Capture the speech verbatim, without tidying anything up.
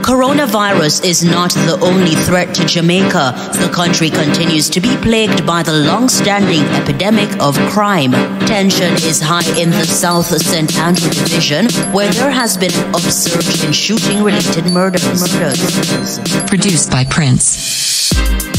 Coronavirus is not the only threat to Jamaica. The country continues to be plagued by the long-standing epidemic of crime. Tension is high in the South Saint Andrew Division, where there has been an upsurge in shooting-related murders. Produced by Prince.